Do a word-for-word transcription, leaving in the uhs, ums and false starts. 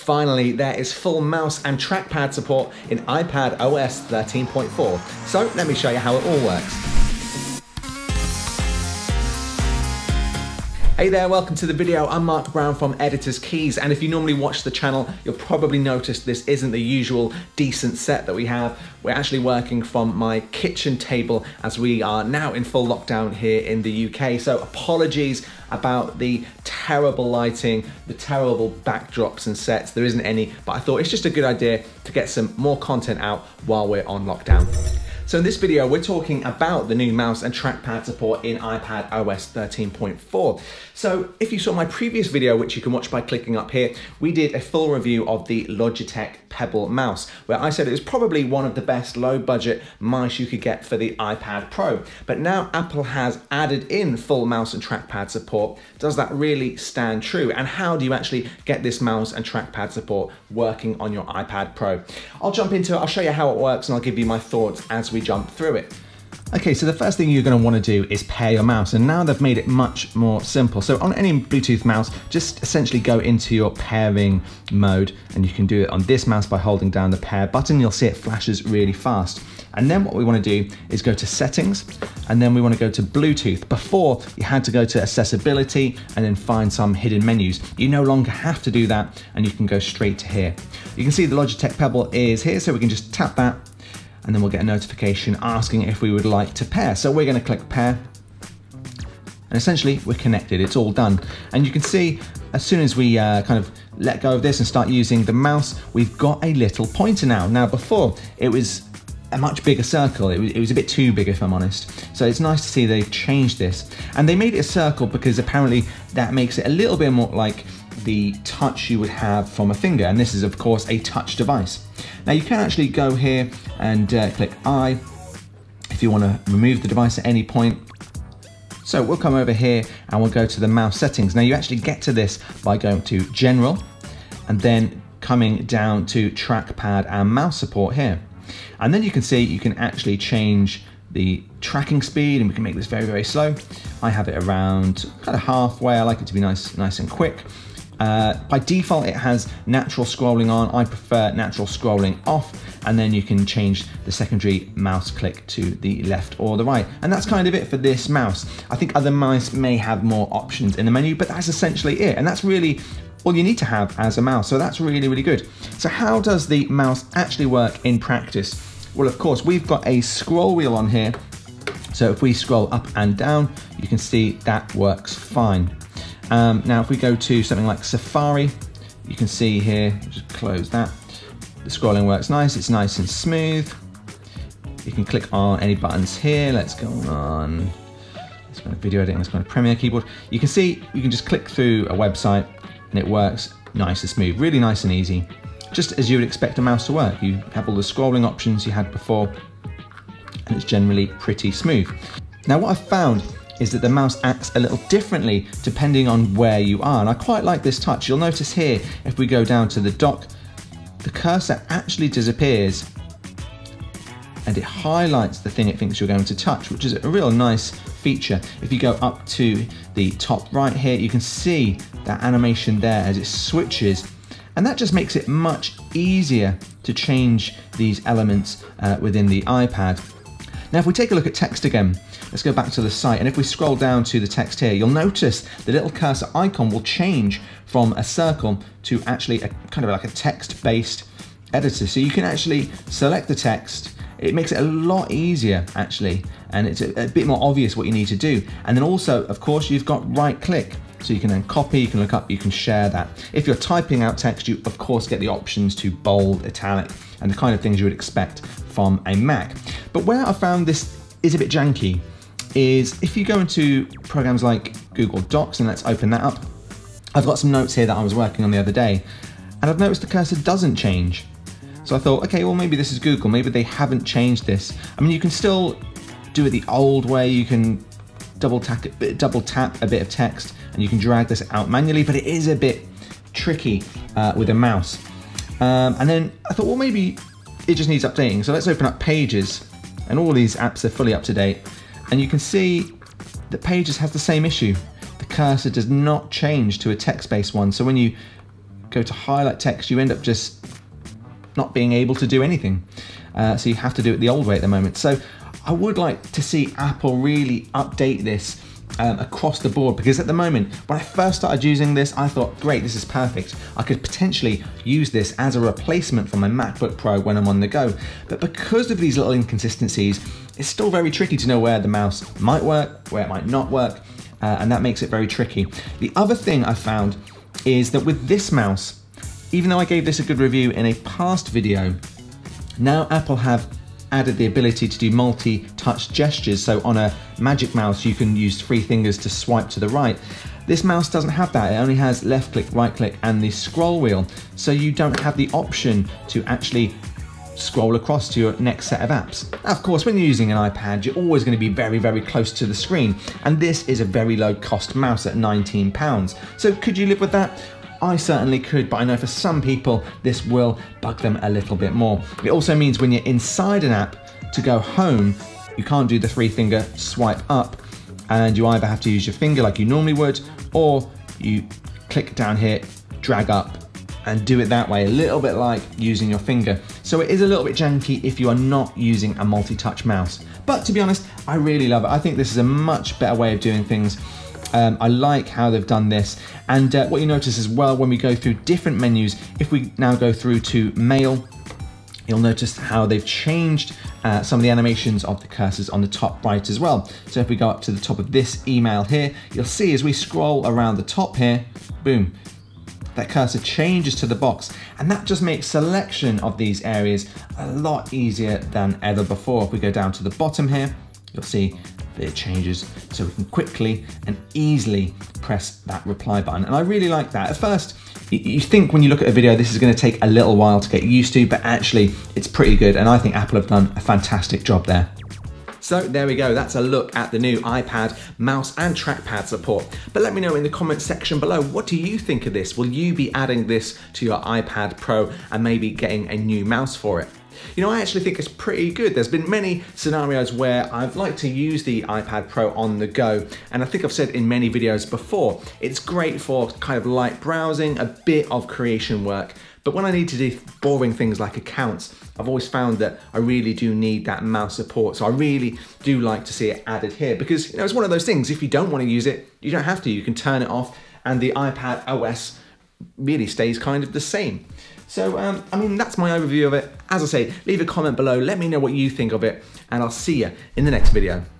Finally, there is full mouse and trackpad support in iPadOS thirteen point four. So let me show you how it all works. Hey there, welcome to the video. I'm Mark Brown from Editor's Keys, and if you normally watch the channel, you'll probably notice this isn't the usual decent set that we have. We're actually working from my kitchen table as we are now in full lockdown here in the U K. So apologies about the terrible lighting, the terrible backdrops and sets. There isn't any, but I thought it's just a good idea to get some more content out while we're on lockdown. So in this video, we're talking about the new mouse and trackpad support in iPadOS thirteen point four. So if you saw my previous video, which you can watch by clicking up here, we did a full review of the Logitech Pebble mouse, where I said it was probably one of the best low budget mice you could get for the iPad Pro. But now Apple has added in full mouse and trackpad support. Does that really stand true? And how do you actually get this mouse and trackpad support working on your iPad Pro? I'll jump into it, I'll show you how it works, and I'll give you my thoughts as we jump through it. Okay, so the first thing you're going to want to do is pair your mouse, and now they've made it much more simple. So on any Bluetooth mouse, just essentially go into your pairing mode, and you can do it on this mouse by holding down the pair button. You'll see it flashes really fast. And then what we want to do is go to settings, and then we want to go to Bluetooth. Before, you had to go to accessibility and then find some hidden menus. You no longer have to do that, and you can go straight to here. You can see the Logitech Pebble is here, so we can just tap that, and then we'll get a notification asking if we would like to pair. So we're going to click pair, and essentially we're connected. It's all done. And you can see as soon as we uh, kind of let go of this and start using the mouse, we've got a little pointer now. Now before, it was a much bigger circle. It was, it was a bit too big, if I'm honest. So it's nice to see they've changed this. And they made it a circle because apparently that makes it a little bit more like the touch you would have from a finger, and this is of course a touch device. Now you can actually go here and uh, click I if you want to remove the device at any point. So we'll come over here and we'll go to the mouse settings. Now you actually get to this by going to General and then coming down to Trackpad and Mouse Support here. And then you can see you can actually change the tracking speed, and we can make this very, very slow. I have it around kind of halfway. I like it to be nice, nice and quick. Uh, by default, it has natural scrolling on. I prefer natural scrolling off, and then you can change the secondary mouse click to the left or the right. And that's kind of it for this mouse. I think other mice may have more options in the menu, but that's essentially it. And that's really all you need to have as a mouse. So that's really, really good. So how does the mouse actually work in practice? Well, of course, we've got a scroll wheel on here. So if we scroll up and down, you can see that works fine. Um, now, if we go to something like Safari, you can see here, just close that. The scrolling works nice, it's nice and smooth. You can click on any buttons here. Let's go on, let's go to video editing, let's go to Premiere keyboard. You can see, you can just click through a website and it works nice and smooth, really nice and easy. Just as you would expect a mouse to work. You have all the scrolling options you had before, and it's generally pretty smooth. Now, what I've found is that the mouse acts a little differently depending on where you are, and I quite like this touch. You'll notice here, if we go down to the dock, the cursor actually disappears and it highlights the thing it thinks you're going to touch, which is a real nice feature. If you go up to the top right here, you can see that animation there as it switches, and that just makes it much easier to change these elements uh, within the iPad. Now, if we take a look at text again, let's go back to the site, and if we scroll down to the text here, you'll notice the little cursor icon will change from a circle to actually a kind of like a text-based editor. So you can actually select the text. It makes it a lot easier actually, and it's a, a bit more obvious what you need to do. And then also, of course, you've got right click. So you can then copy, you can look up, you can share that. If you're typing out text, you of course get the options to bold, italic, and the kind of things you would expect from a Mac. But where I found this is a bit janky is if you go into programs like Google Docs, and let's open that up. I've got some notes here that I was working on the other day, and I've noticed the cursor doesn't change. So I thought, okay, well maybe this is Google, maybe they haven't changed this. I mean, you can still do it the old way. You can double tap, double tap a bit of text, and you can drag this out manually, but it is a bit tricky uh, with a mouse. Um, and then I thought, well, maybe it just needs updating. So let's open up Pages, and all these apps are fully up to date. And you can see that Pages has the same issue. The cursor does not change to a text-based one. So when you go to highlight text, you end up just not being able to do anything. Uh, so you have to do it the old way at the moment. So I would like to see Apple really update this um, across the board, because at the moment, when I first started using this, I thought, great, this is perfect. I could potentially use this as a replacement for my MacBook Pro when I'm on the go. But because of these little inconsistencies, it's still very tricky to know where the mouse might work, where it might not work, uh, and that makes it very tricky. The other thing I found is that with this mouse, even though I gave this a good review in a past video, now Apple have added the ability to do multi-touch gestures. So on a Magic Mouse, you can use three fingers to swipe to the right. This mouse doesn't have that. It only has left click, right click, and the scroll wheel. So you don't have the option to actually scroll across to your next set of apps. Now, of course, when you're using an iPad, you're always going to be very, very close to the screen. And this is a very low cost mouse at nineteen pounds. So could you live with that? I certainly could, but I know for some people this will bug them a little bit more. It also means when you're inside an app, to go home, you can't do the three finger swipe up, and you either have to use your finger like you normally would, or you click down here, drag up, and do it that way, a little bit like using your finger. So it is a little bit janky if you are not using a multi-touch mouse. But to be honest, I really love it. I think this is a much better way of doing things. Um, I like how they've done this. And uh, what you notice as well, when we go through different menus, if we now go through to Mail, you'll notice how they've changed uh, some of the animations of the cursors on the top right as well. So if we go up to the top of this email here, you'll see as we scroll around the top here, boom, that cursor changes to the box. And that just makes selection of these areas a lot easier than ever before. If we go down to the bottom here, you'll see that it changes so we can quickly and easily press that reply button. And I really like that. At first, you think when you look at a video, this is going to take a little while to get used to, but actually it's pretty good. And I think Apple have done a fantastic job there. So there we go, that's a look at the new iPad mouse and trackpad support. But let me know in the comments section below, what do you think of this? Will you be adding this to your iPad Pro and maybe getting a new mouse for it? You know, I actually think it's pretty good. There's been many scenarios where I've liked to use the iPad Pro on the go, and I think I've said in many videos before, it's great for kind of light browsing, a bit of creation work, but when I need to do boring things like accounts, I've always found that I really do need that mouse support. So I really do like to see it added here, because you know, it's one of those things, if you don't want to use it, you don't have to. You can turn it off and the iPadOS really stays kind of the same. So, um, I mean, that's my overview of it. As I say, leave a comment below, let me know what you think of it, and I'll see you in the next video.